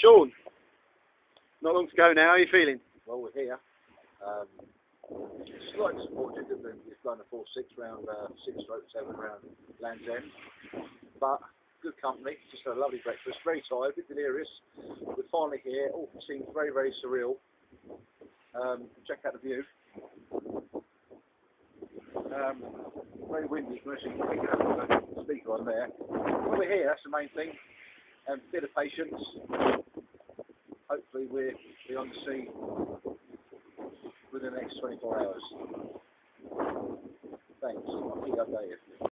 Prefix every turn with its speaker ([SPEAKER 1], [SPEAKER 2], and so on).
[SPEAKER 1] Shaun, not long to go now. How are you feeling?
[SPEAKER 2] Well, we're here. Slight disappointed that we've done a 4-6 round, 6/7 round Land's End, but good company. Just had a lovely breakfast. Very tired, a bit delirious. We're finally here. All seems very, very surreal. Check out the view. Very windy. You can actually pick up the speaker on there. Well, we're here. That's the main thing. A bit of patience. Hopefully, we'll be on the sea within the next 24 hours. Thanks. I'll keep you updated.